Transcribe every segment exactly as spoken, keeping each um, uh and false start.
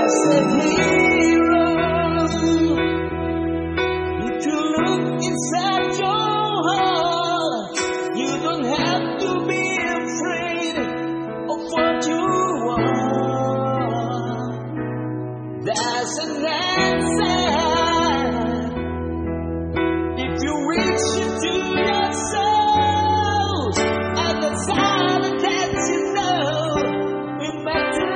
just a hero. If you look inside your heart, you don't have to be afraid of what you want. There's an answer if you reach into your soul, and the silence that you know will make you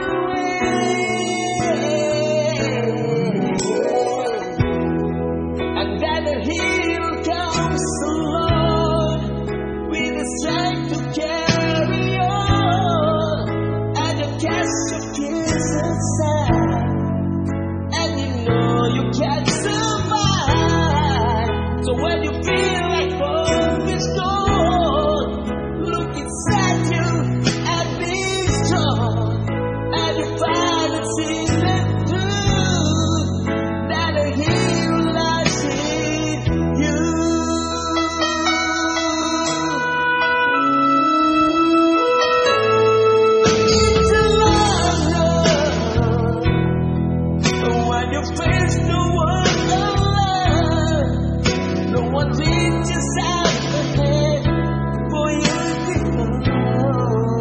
wait. And then the hero comes along with the strength to carry on, and you cast your fears aside, and you know you can survive. So when you feel like hope is gone, look inside you and be strong, and you find the secret truth that a hero lies in you. It's a long road when you face the world alone. No one reaches out the hand for you to know.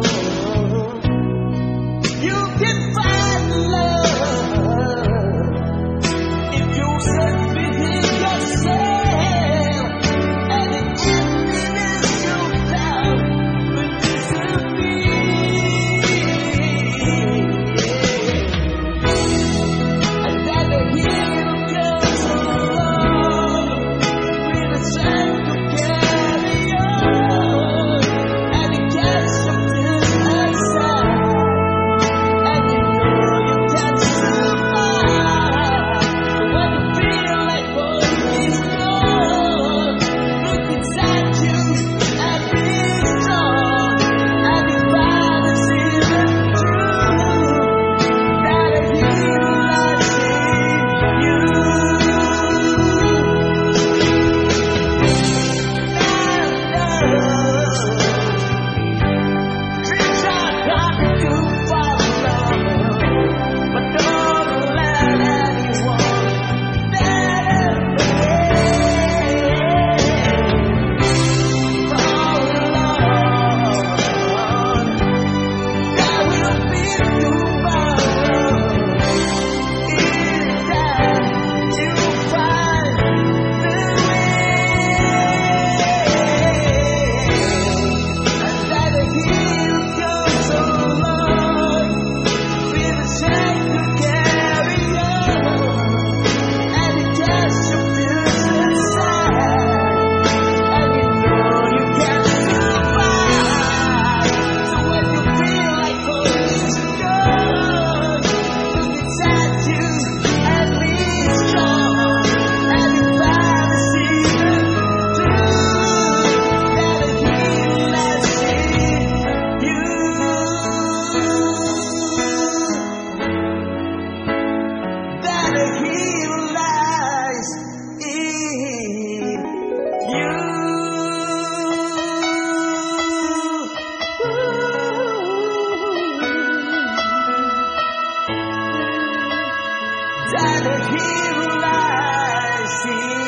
You can find love if you search within yourself, and the emptiness you found will disappear. And then the hero comes along with a strength to carry on, and he casts your fears aside, and you know you can survive. So when you feel like hope is gone, look inside you and be strong, and you find the secret truth that a hero lies in you. Dreams are hard to follow, but don't let anyone get in the way. Follow on. There will be tomorrow. In time, you'll find the way. And then the hero comes along with a strength to carry on, and he casts your fears aside, and you know you can survive. So when you feel like hope is gone, look inside you and be strong, and you find the secret truth that a hero lies in you. That a hero lies in you. That a hero lies in